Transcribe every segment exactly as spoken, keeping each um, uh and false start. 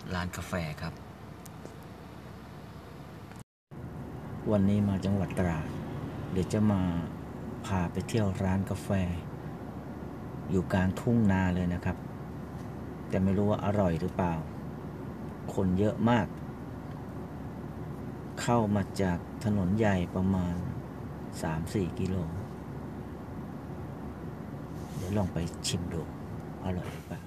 ร้านกาแฟครับวันนี้มาจังหวัดตราดเดี๋ยวจะมาพาไปเที่ยวร้านกาแฟอยู่กลางทุ่งนาเลยนะครับแต่ไม่รู้ว่าอร่อยหรือเปล่าคนเยอะมากเข้ามาจากถนนใหญ่ประมาณ สามถึงสี่ กิโลเดี๋ยวลองไปชิมดูอร่อยหรือเปล่า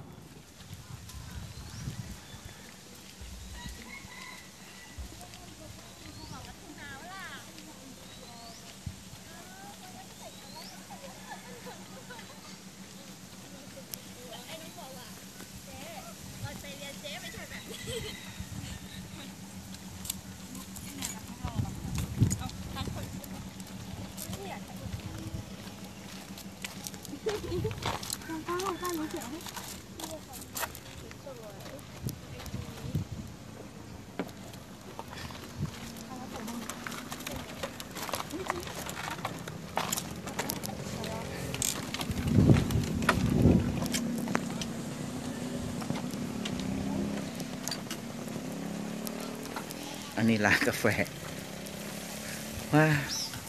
อันนี้ร้านกาแฟว้า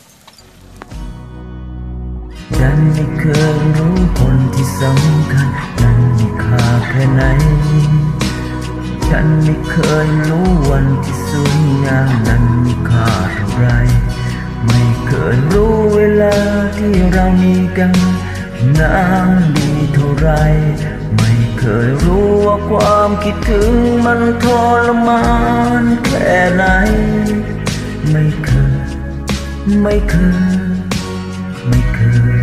ฉันไม่เคยรู้คนที่สำคัญนั้นมีค่าแค่ไหนฉันไม่เคยรู้วันที่สวยงามนั้นมีค่าเท่าไรไม่เคยรู้เวลาที่เรามีกันนานดีเท่าไรไม่เคยรู้ว่าความคิดถึงมันทรมานแค่ไหนไม่เคยไม่เคยไม่เคย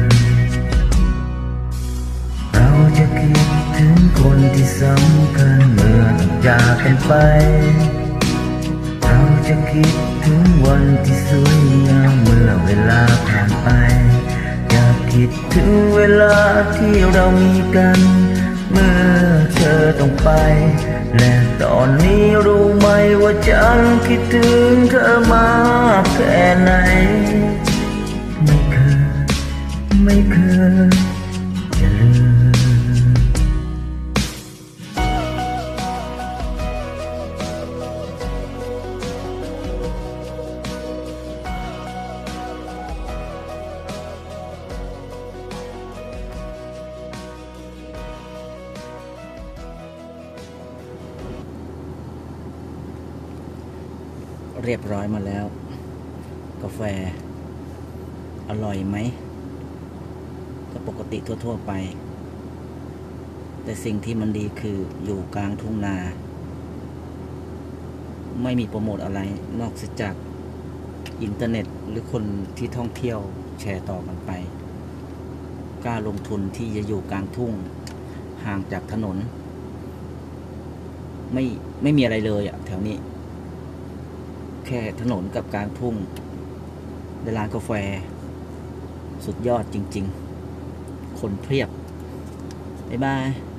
เราจะคิดถึงคนที่สำคัญเมื่อจากกันไปเราจะคิดถึงวันที่สวยงามเมื่อเวลาผ่านไปอยากคิดถึงเวลาที่เรามีกันเมื่อเธอต้องไปและตอนนี้รู้ไหมว่าฉันคิดถึงเธอมากแค่ไหนไม่เคยไม่เคยจะลืมเรียบร้อยมาแล้วกาแฟอร่อยไหมก็ปกติทั่วๆไปแต่สิ่งที่มันดีคืออยู่กลางทุ่งนาไม่มีโปรโมทอะไรนอกจากอินเทอร์เน็ตหรือคนที่ท่องเที่ยวแชร์ต่อกันไปกล้าลงทุนที่จะอยู่กลางทุ่งห่างจากถนนไม่ไม่มีอะไรเลยอะแถวนี้แค่ถนนกับกลางทุ่งในร้านกาแฟสุดยอดจริงๆคนเพียบบ๊ายบาย